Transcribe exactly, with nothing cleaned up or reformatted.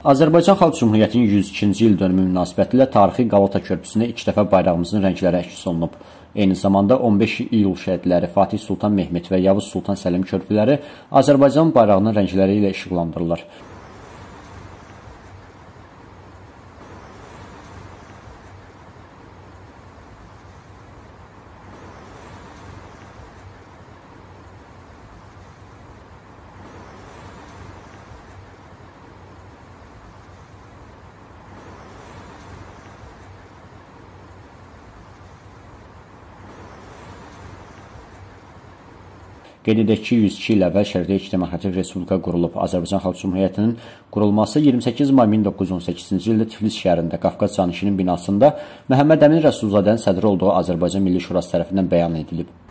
Azərbaycan Xalq Cümhuriyyətinin yüz ikinci il dönümü münasibətilə tarixi Qalata körpüsündə ilk dəfə bayrağımızın rəngləri əks olunub. Eyni zamanda on beş iyul şəhidləri Fatih Sultan Mehmet və Yavuz Sultan Səlim körpüləri Azərbaycan bayrağının rəngləri ilə işıqlandırılır. Qeyd edək ki, yüz iki il əvvəl Şərqdə ilk demokratik respublika qurulub. Azərbaycan Xalq Cümhuriyyətinin qurulması iyirmi səkkiz may min doqquz yüz on səkkizinci ildə Tiflis şəhərində Qafqaz canişinin binasında Məhəmməd Əmin Rəsulzadənin sədri olduğu Azərbaycan Milli Şurası tərəfindən bəyan edilib.